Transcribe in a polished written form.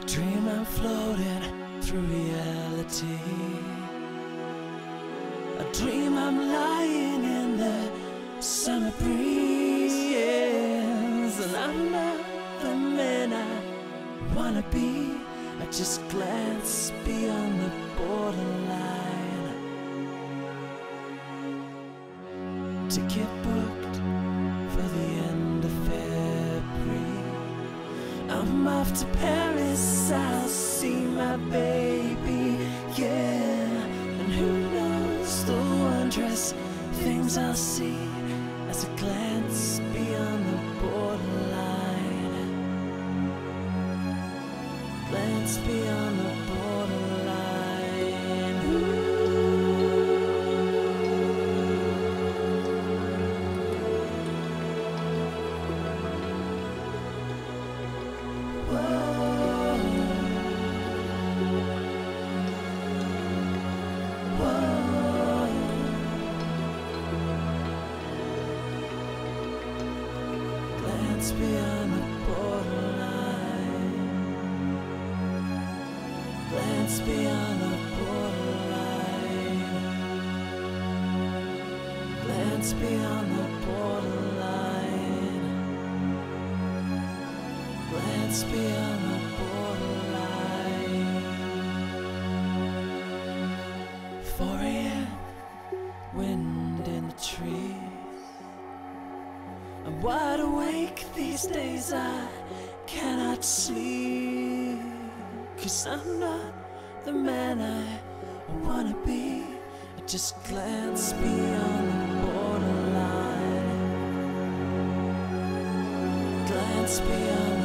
Dream I'm floating through reality. I dream I'm lying in the summer breeze, and I'm not the man I wanna be. I just glance beyond the borderline. Ticket booked for the end of February. I'm off to Paris, I'll see my baby, yeah. And who knows the wondrous things I'll see as I glance beyond the borderline. Glance beyond the borderline. Glance beyond the borderline. Glance beyond the borderline. Glance beyond the borderline. Glance beyond the borderline. 4 a.m. Wind in the trees. I'm wide awake these days, I cannot sleep. 'Cause I'm not the man I wanna be. I just glance beyond the borderline. Glance beyond the